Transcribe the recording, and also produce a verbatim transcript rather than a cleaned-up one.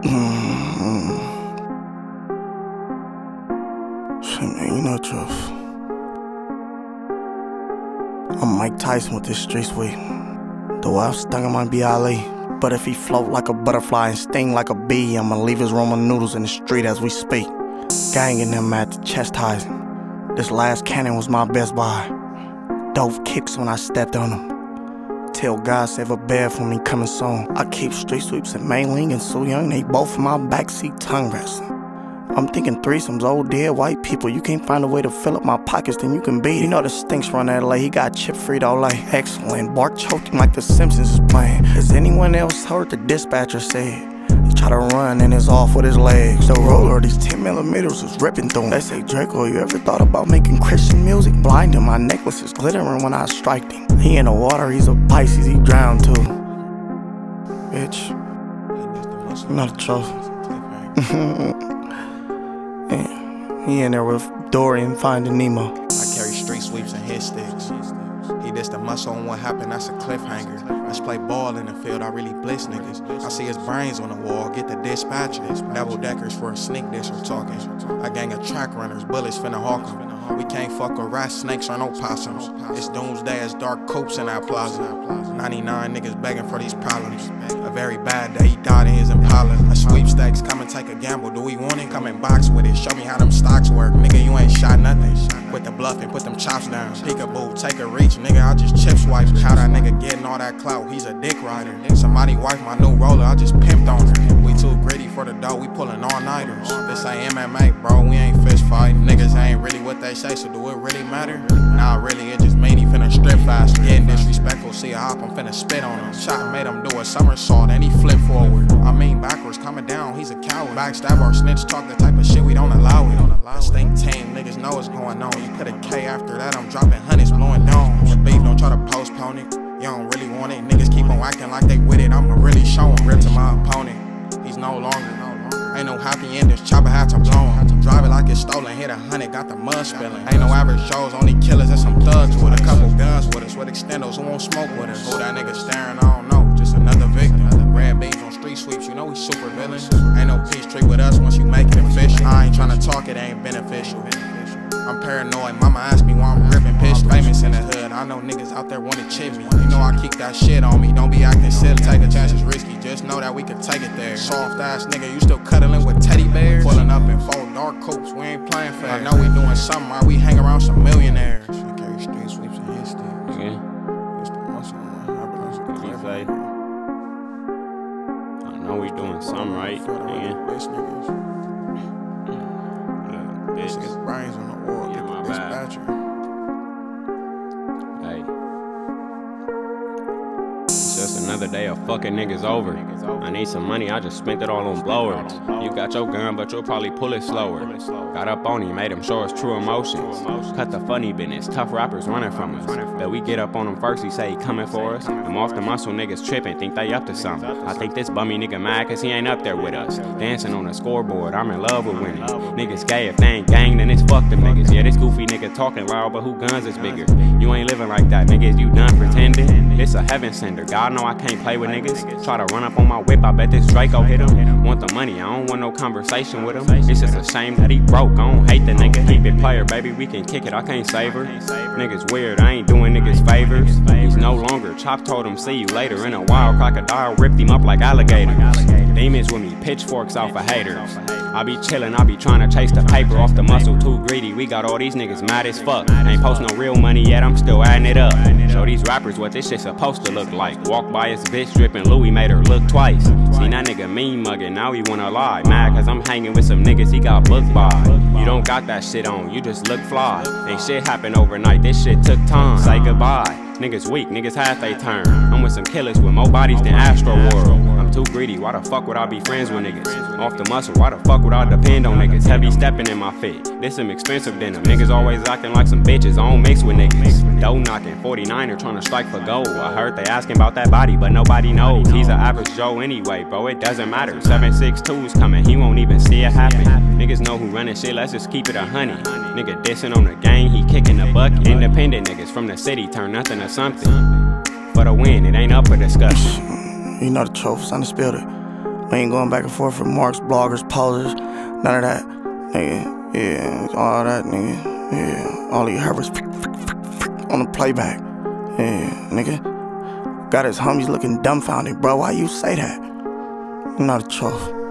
Mm-hmm. Shit, man, you know the truth. I'm Mike Tyson with this street sweep. The wife stung him on B L E. But if he float like a butterfly and sting like a bee, I'ma leave his Roman noodles in the street as we speak. Ganging them at the chastising. This last cannon was my best buy. Dope kicks when I stepped on them. Tell God save a bed for me coming soon. I keep street sweeps and Mei Ling and Su Young, they both in my backseat tongue wrestling. I'm thinking threesomes, old dead white people. You can't find a way to fill up my pockets, then you can beat it. You know the Stinks run L A, he got chip Frito-Lay. Excellent, bark choking like the Simpsons is playing. Has anyone else heard the dispatcher say? He try to run and is off with his legs. The roller, these ten millimeters is ripping through him. They say, Draco, you ever thought about making Christian music? Blind him, my necklace is glittering when I strike him. He in the water, he's a Pisces, he drowned too. Bitch, you know the truth. Yeah, he in there with Dory and Finding Nemo. I carry street sweeps and hit sticks. He dissed the muscle on what happened, that's a cliffhanger. Let's play ball in the field, I really bliss niggas. I see his brains on the wall, get the dispatchers. Double deckers for a sneak dish we're talking. A gang of track runners, bullets finna hawk them. We can't fuck with rats, snakes, or no possums. It's doomsday as dark copes in that plaza. ninety-nine niggas begging for these problems. A very bad day, he died in his Impala. A sweepstakes, come and take a gamble. Do we want it? Come and box with it. Show me how them stocks work. Nigga, you ain't shot nothing. Quit the bluff and put them chops down. Peekaboo, take a reach. Nigga, I just chip swipe. How that nigga getting all that clout? He's a dick rider. Somebody wife my new roller, I just pimped on her. We too gritty for the dough, we pulling all-nighters. This ain't M M A, bro, we ain't fist fighting. Niggas ain't really what they say, so do it really matter? Nah, really, it just made he finna strip faster. Getting disrespectful, see a hop, I'm finna spit on him. Shot made him do a somersault, and he flip forward. I mean backwards, coming down, he's a coward. Backstab or snitch talk, the type of shit we don't allow it. The Stinc team, niggas know what's going on. You put a K after that, I'm dropping hundreds, blowing domes. The beef, don't try to postpone it. You don't really want it. Niggas keep on acting like they with it. I'ma really show him. Rip to my opponent. He's no longer. Ain't no happy endings. Chopper hat to blow him. Drive it like it's stolen. Hit a hundred. Got the mud spilling. Ain't no average shows. Only killers and some thugs with a couple guns with us. With extendos who won't smoke with us. Who that nigga staring? I don't know. Just another victim. Red beans on street sweeps. You know we super villains. Ain't no peace treat with us once you make it official. I ain't tryna talk. It ain't beneficial. I'm paranoid, mama asked me why I'm ripping pistols. Famous in the hood, I know niggas out there wanna chip me. You know I keep that shit on me, don't be acting silly. Take a chance, it's risky, just know that we can take it there. Soft ass nigga, you still cuddling with teddy bears? Pulling up in four dark coats, we ain't playing fair. I know we doing something right, we hang around some millionaires. I carry street sweeps and hit sticks. Okay. It's the muscle on my Say, I know we doing something right, nigga. Bitch niggas. Bitch niggas brains on the wall, get the dispatcher. Hey. It's just another day of fucking niggas over. I need some money, I just spent it all on blowers. You got your gun, but you'll probably pull it slower. Got up on him, made him show his true emotions. Cut the funny business, tough rappers running from us. But we get up on him first, he say he coming for us. I'm off the muscle, niggas tripping, think they up to something. I think this bummy nigga mad cause he ain't up there with us. Dancing on the scoreboard, I'm in love with winning. Niggas gay, if they ain't gang, then it's fuck them niggas. Yeah, this goofy nigga talking loud, but who guns is bigger? You ain't living like that, niggas, you done pretending? This a heaven sender, God know I can't play with niggas. Try to run up on my whip, I bet this Draco hit him. Want the money, I don't want no conversation with him. It's just a shame that he broke, I don't hate the nigga. Keep it player, baby, we can kick it, I can't save her. Niggas weird, I ain't doing niggas favors. He's no longer, Chop told him see you later. In a wild crocodile, ripped him up like alligators. Demons with me, pitchforks off of haters. I be chillin', I be tryna chase the paper off the muscle, too greedy. We got all these niggas mad as fuck. Ain't post no real money yet, I'm still adding it up. Show these rappers what this shit supposed to look like. Walk by his bitch drippin' Louis, made her look twice. Seen that nigga mean muggin', now he wanna lie. Mad cause I'm hanging with some niggas he got booked by. You don't got that shit on, you just look fly. Ain't shit happen overnight, this shit took time. Say goodbye. Niggas weak, niggas had they turn. I'm with some killers with more bodies than Astro World. I'm too greedy, why the fuck would I be friends with niggas? Off the muscle, why the fuck would I depend on niggas? Heavy stepping in my fit, this some expensive denim. Niggas always acting like some bitches, I don't mix with niggas. Dough knocking, forty-niner trying to strike for gold. I heard they asking about that body, but nobody knows. He's an average Joe anyway, bro, it doesn't matter. seven six two's coming, he won't even see it happen. Niggas know who running shit, let's just keep it a honey. Nigga dissing on the gang, he kicking the bucket. Independent niggas from the city turn nothing to something. For the win, it ain't up for discussion. You know the truth, son, spilled it. We ain't going back and forth with marks, bloggers, posers, none of that. Nigga, yeah, all that, nigga. Yeah, all you heard was on the playback. Yeah, nigga. Got his homies looking dumbfounded, bro. Why you say that? Not a truth.